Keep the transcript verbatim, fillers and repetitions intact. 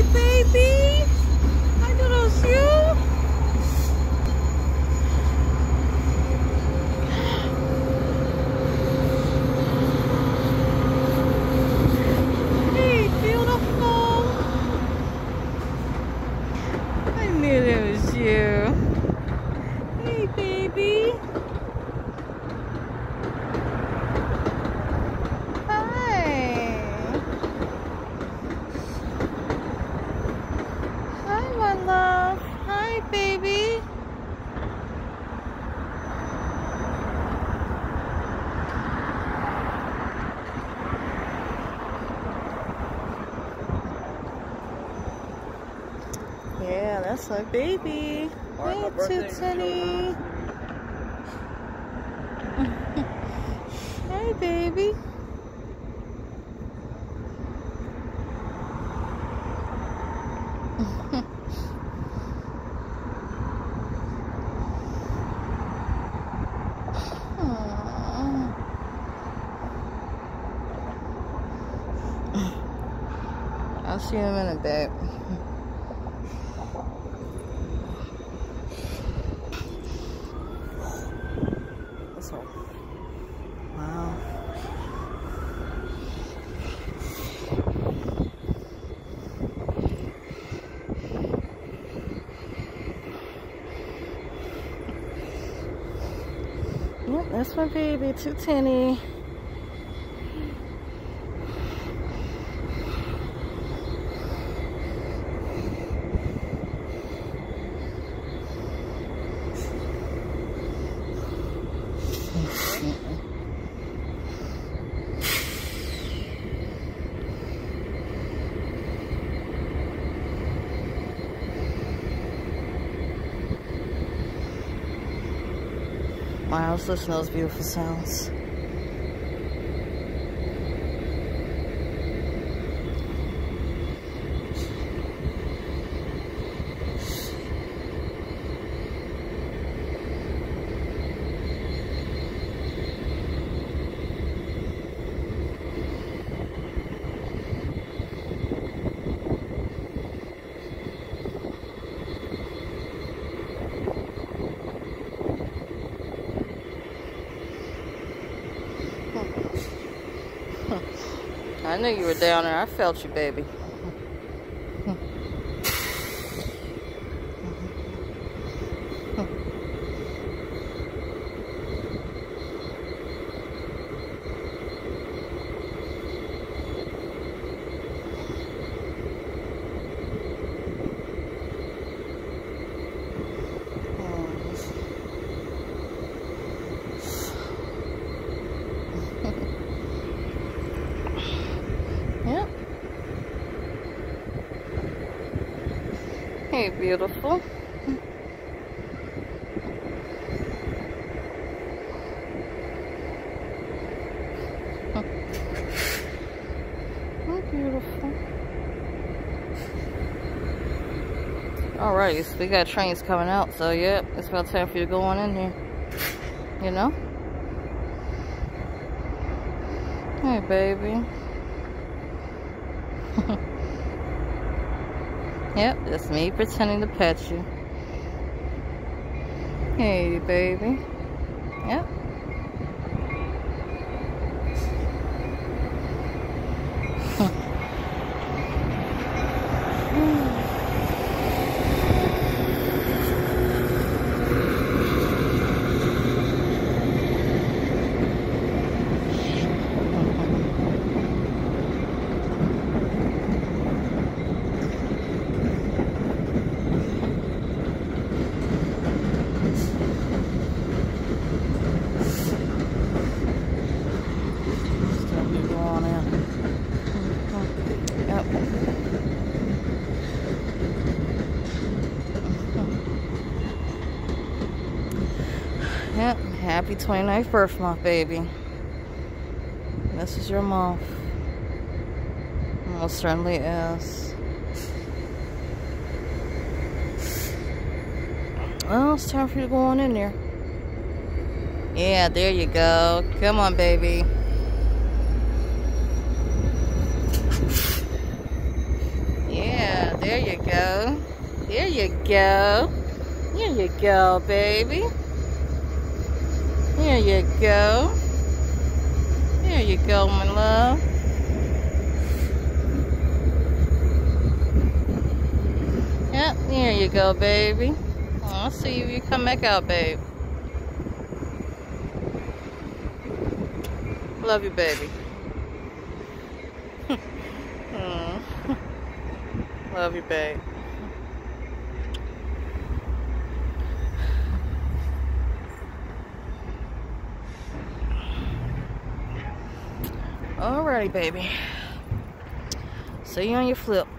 baby. Hi, doodles, you. Hey, beautiful. I knew it was you. Hey, baby. Love. Hi, baby. Yeah, that's my baby. Hey, Twotenny. Hey, baby. I'll see you in a minute, babe. This one. Wow. Yep, that's my baby, Twotenny. Wow, let's listen to those beautiful sounds. I knew you were down there. I felt you, baby. Yep. Hey, beautiful. Oh, beautiful. Alright, so we got trains coming out, so yep, it's about time for you to go on in here. You know? Hey, baby. Yep, that's me pretending to pet you. Hey, baby. Yep. Yep, happy twenty-ninth birthday month, baby. This is your month. Most certainly is. Well, it's time for you to go on in there. Yeah, there you go. Come on, baby. Yeah, there There you go. There you go. There you go, baby. There you go. There you go, my love. Yep, there you go, baby. I'll see if you come back out, babe. Love you, baby. Mm. Love you, babe. Alrighty, baby. See you on your flip.